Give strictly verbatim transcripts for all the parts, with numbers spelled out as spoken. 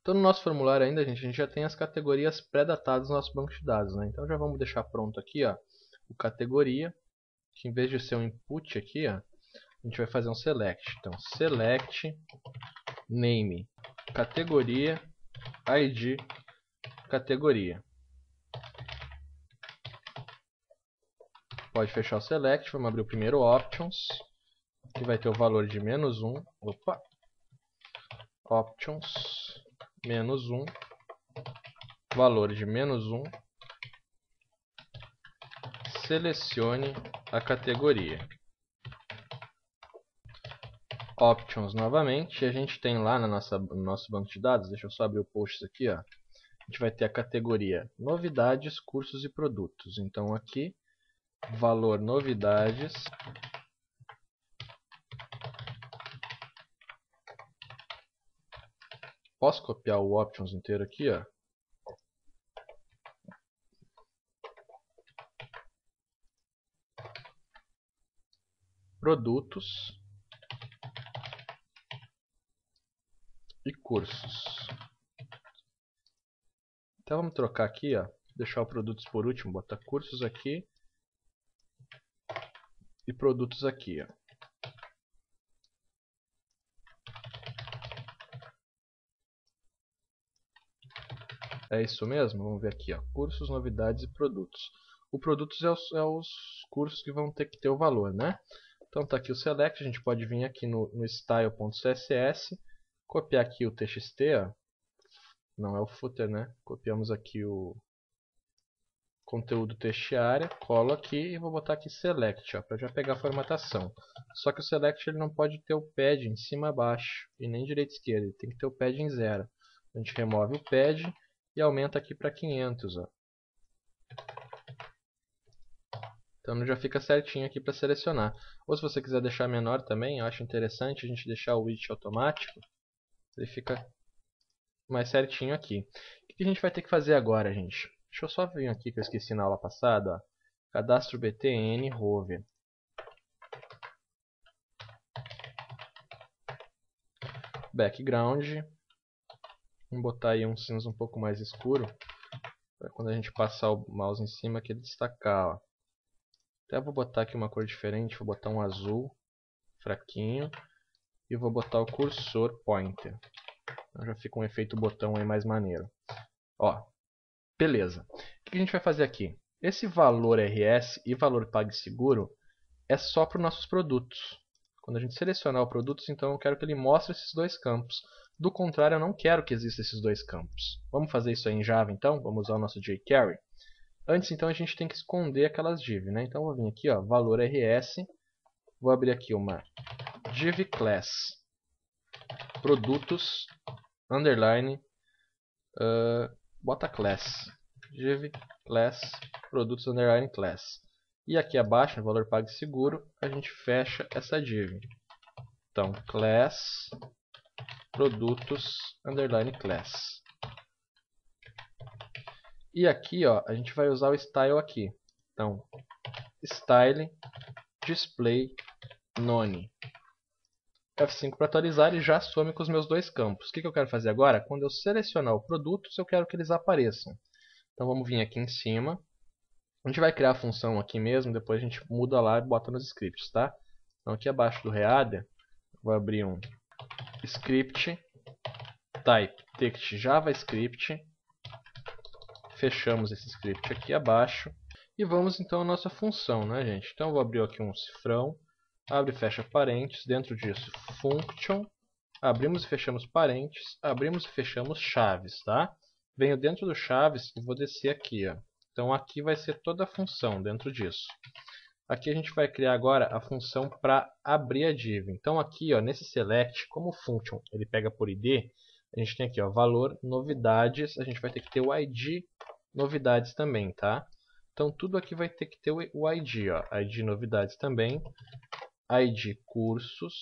Então no nosso formulário ainda, gente, a gente já tem as categorias pré-datadas no nosso banco de dados, né? Então já vamos deixar pronto aqui, ó, o categoria, que em vez de ser um input aqui, ó, a gente vai fazer um select. Então select name, categoria, I D, categoria. Pode fechar o select, vamos abrir o primeiro options, que vai ter o valor de menos um. Opa! Options, menos um, valor de menos um. Selecione a categoria. Options novamente, e a gente tem lá na nossa, no nosso banco de dados, deixa eu só abrir o post aqui, ó. A gente vai ter a categoria novidades, cursos e produtos. Então aqui, valor novidades, posso copiar o options inteiro aqui, ó. Produtos e cursos. Então vamos trocar aqui, ó, deixar o produtos por último, botar cursos aqui e produtos aqui, ó. É isso mesmo? Vamos ver aqui, ó, cursos, novidades e produtos. O produtos é os, é os cursos que vão ter que ter o valor, né? Então tá aqui o select, a gente pode vir aqui no, no style.css, copiar aqui o txt, ó. Não é o footer, né? Copiamos aqui o conteúdo txt area, colo aqui e vou botar aqui select, para já pegar a formatação. Só que o select ele não pode ter o pad em cima abaixo e nem direita e esquerda, ele tem que ter o pad em zero. A gente remove o pad e aumenta aqui para quinhentos, ó. Então já fica certinho aqui para selecionar. Ou se você quiser deixar menor também, eu acho interessante a gente deixar o widget automático. Ele fica mais certinho aqui. O que a gente vai ter que fazer agora, gente? Deixa eu só vir aqui que eu esqueci na aula passada. Ó. Cadastro btn rover. Background. Vamos botar aí um cinza um pouco mais escuro. Para quando a gente passar o mouse em cima que ele destacar. Ó. Até vou botar aqui uma cor diferente. Vou botar um azul fraquinho. E vou botar o cursor pointer. Então já fica um efeito botão aí mais maneiro. Ó, beleza. O que a gente vai fazer aqui? Esse valor R S e valor PagSeguro é só para os nossos produtos. Quando a gente selecionar o produtos, então eu quero que ele mostre esses dois campos. Do contrário, eu não quero que existam esses dois campos. Vamos fazer isso aí em Java, então? Vamos usar o nosso jQuery. Antes, então, a gente tem que esconder aquelas div, né? Então, eu vou vir aqui, ó, valor R S. Vou abrir aqui uma div class produtos underline uh, bota class div class produtos underline class e aqui abaixo no valor PagSeguro a gente fecha essa div. Então class produtos underline class e aqui ó a gente vai usar o style aqui. Então style display none F cinco para atualizar e já some com os meus dois campos. O que, que eu quero fazer agora? Quando eu selecionar o produtos, eu quero que eles apareçam. Então vamos vir aqui em cima. A gente vai criar a função aqui mesmo, depois a gente muda lá e bota nos scripts, tá? Então aqui abaixo do header, vou abrir um script, type text JavaScript. Fechamos esse script aqui abaixo. E vamos então à nossa função, né, gente? Então eu vou abrir aqui um cifrão. Abre e fecha parênteses, dentro disso function, abrimos e fechamos parênteses, abrimos e fechamos chaves, tá? Venho dentro do chaves e vou descer aqui, ó. Então aqui vai ser toda a função dentro disso. Aqui a gente vai criar agora a função para abrir a div. Então aqui, ó, nesse select, como o function ele pega por I D, a gente tem aqui, ó, valor novidades, a gente vai ter que ter o I D novidades também, tá? Então tudo aqui vai ter que ter o I D, ó, I D novidades também. I D cursos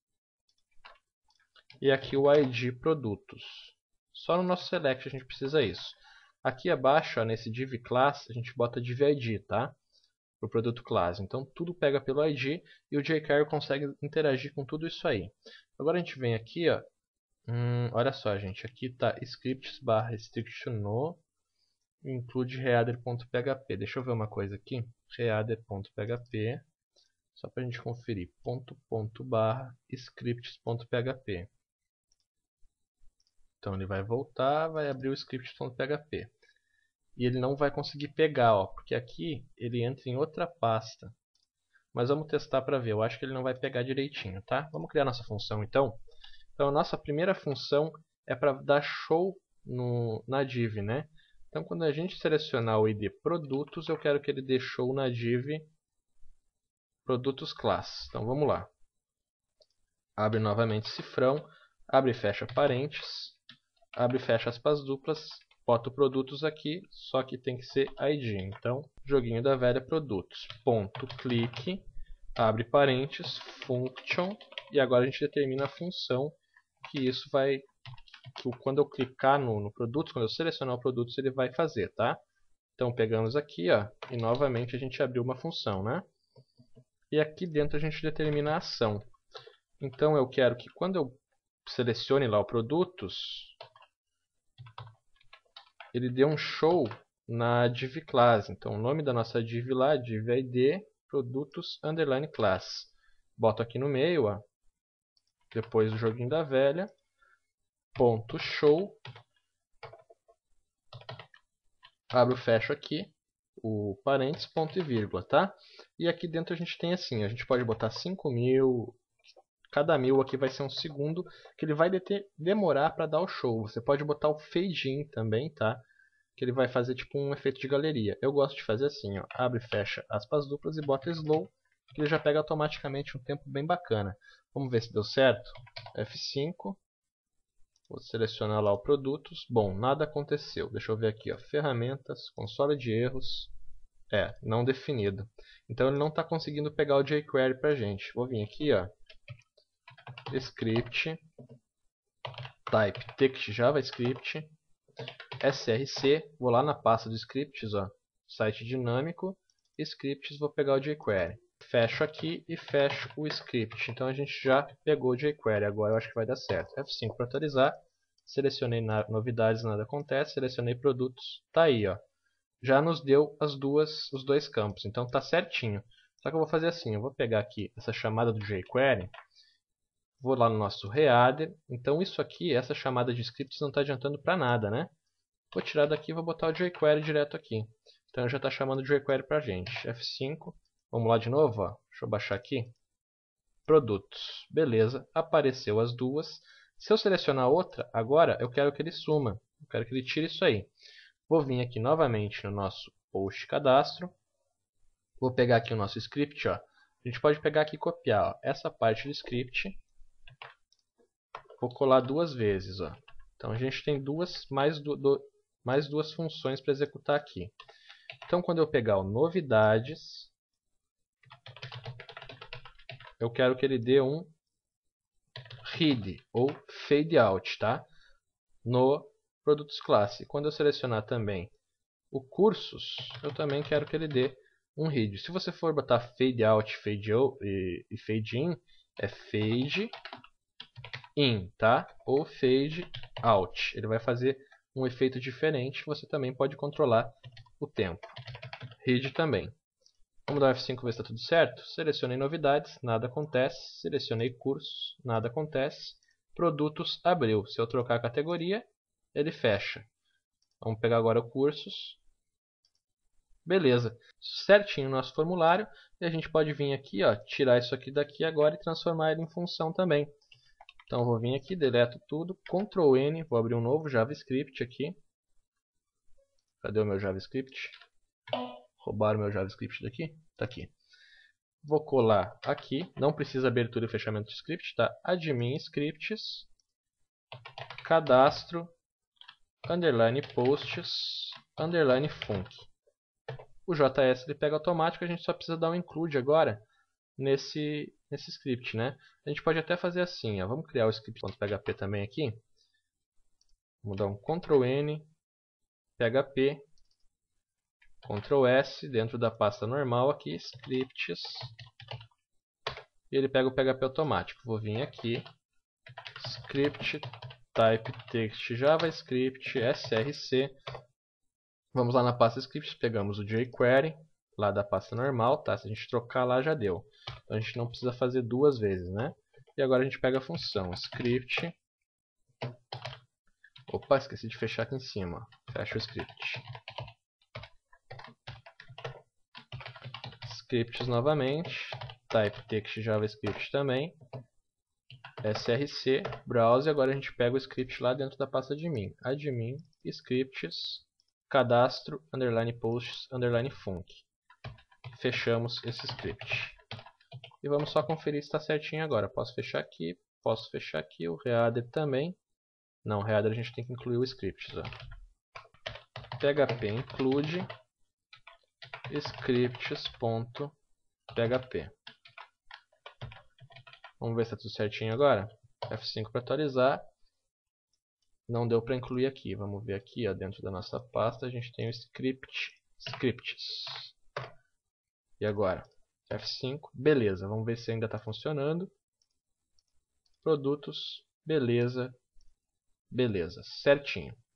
e aqui o I D produtos. Só no nosso select a gente precisa isso. Aqui abaixo, ó, nesse div class, a gente bota div I D, tá? Para o produto class. Então tudo pega pelo I D e o jQuery consegue interagir com tudo isso aí. Agora a gente vem aqui, ó, Hum, olha só, gente. Aqui está scripts barra restriction no include reader.php. Deixa eu ver uma coisa aqui. Reader.php. Só para a gente conferir. Ponto, ponto, barra scripts.php. Então ele vai voltar, vai abrir o scripts.php. E ele não vai conseguir pegar, ó, porque aqui ele entra em outra pasta. Mas vamos testar para ver. Eu acho que ele não vai pegar direitinho, tá? Vamos criar nossa função então. Então a nossa primeira função é para dar show no, na div, né? Então quando a gente selecionar o I D produtos, eu quero que ele dê show na div produtos class. Então vamos lá. Abre novamente cifrão, abre e fecha parênteses, abre e fecha aspas duplas, bota o produtos aqui, só que tem que ser I D. Então, joguinho da velha produtos, ponto, clique, abre parênteses, function, e agora a gente determina a função que isso vai, que quando eu clicar no, no produto, quando eu selecionar o produto, ele vai fazer, tá? Então pegamos aqui, ó, e novamente a gente abriu uma função, né? E aqui dentro a gente determina a ação. Então eu quero que quando eu selecione lá o produtos, ele dê um show na div class. Então o nome da nossa div lá, div I D, produtos underline class. Boto aqui no meio, ó, depois do joguinho da velha, ponto show, abro, fecho aqui, o parênteses, ponto e vírgula, tá? E aqui dentro a gente tem assim, a gente pode botar cinco mil, cada mil aqui vai ser um segundo, que ele vai deter, demorar para dar o show. Você pode botar o fade in também, tá? Que ele vai fazer tipo um efeito de galeria. Eu gosto de fazer assim, ó, abre e fecha aspas duplas e bota slow, que ele já pega automaticamente um tempo bem bacana. Vamos ver se deu certo. F cinco. Vou selecionar lá o produtos. Bom, nada aconteceu. Deixa eu ver aqui, ó, ferramentas, console de erros. É, não definido. Então ele não está conseguindo pegar o jQuery pra gente. Vou vir aqui, ó, script, type text javascript, src, vou lá na pasta de scripts, ó, site dinâmico, scripts, vou pegar o jQuery. Fecho aqui e fecho o script. Então a gente já pegou o jQuery, agora eu acho que vai dar certo. F cinco para atualizar, selecionei na, novidades, nada acontece, selecionei produtos, tá aí, ó. Já nos deu as duas, os dois campos, então tá certinho. Só que eu vou fazer assim, eu vou pegar aqui essa chamada do jQuery, vou lá no nosso reader, então isso aqui, essa chamada de scripts não está adiantando para nada, né? Vou tirar daqui e vou botar o jQuery direto aqui. Então já está chamando o jQuery para a gente. F cinco, vamos lá de novo, ó. Deixa eu baixar aqui. Produtos, beleza, apareceu as duas. Se eu selecionar outra, agora eu quero que ele suma, eu quero que ele tire isso aí. Vou vir aqui novamente no nosso post cadastro, vou pegar aqui o nosso script, ó. A gente pode pegar aqui e copiar, ó, essa parte do script, vou colar duas vezes, ó. Então a gente tem duas, mais, do, do, mais duas funções para executar aqui. Então quando eu pegar o novidades, eu quero que ele dê um read ou fade out, tá? No produtos classe. Quando eu selecionar também o cursos, eu também quero que ele dê um read. Se você for botar fade out, fade out e, e fade in, é fade in, tá? Ou fade out. Ele vai fazer um efeito diferente. Você também pode controlar o tempo. Read também. Vamos dar F cinco ver se está tudo certo. Selecionei novidades, nada acontece. Selecionei cursos, nada acontece. Produtos abriu. Se eu trocar a categoria, ele fecha. Vamos pegar agora cursos. Beleza. Certinho o nosso formulário. E a gente pode vir aqui, ó, tirar isso aqui daqui agora e transformar ele em função também. Então vou vir aqui, deleto tudo, control N, vou abrir um novo JavaScript aqui. Cadê o meu JavaScript? Roubaram o meu JavaScript daqui? Tá aqui. Vou colar aqui, não precisa abertura e fechamento de script, tá? Admin scripts, cadastro, underline posts, underline func. O J S ele pega automático, a gente só precisa dar um include agora nesse, nesse script, né? A gente pode até fazer assim, ó. Vamos criar o script.php também aqui. Vamos dar um control N, php, control S, dentro da pasta normal aqui, scripts, e ele pega o P H P automático. Vou vir aqui, script type text javascript src. Vamos lá na pasta scripts, pegamos o jQuery lá da pasta normal, tá? Se a gente trocar lá já deu. Então a gente não precisa fazer duas vezes, né? E agora a gente pega a função script. Opa, esqueci de fechar aqui em cima. Fecha o script. Scripts novamente, type text javascript também, src, browse, agora a gente pega o script lá dentro da pasta admin, admin, scripts, cadastro, underline posts, underline func. Fechamos esse script. E vamos só conferir se está certinho agora. Posso fechar aqui, posso fechar aqui, o header também. Não, o header a gente tem que incluir o scripts. Ó. Php include scripts.php. Vamos ver se está tudo certinho agora. F cinco para atualizar. Não deu para incluir aqui. Vamos ver aqui, ó, dentro da nossa pasta a gente tem o script, scripts. E agora? F cinco, beleza. Vamos ver se ainda está funcionando. Produtos, beleza, beleza, certinho.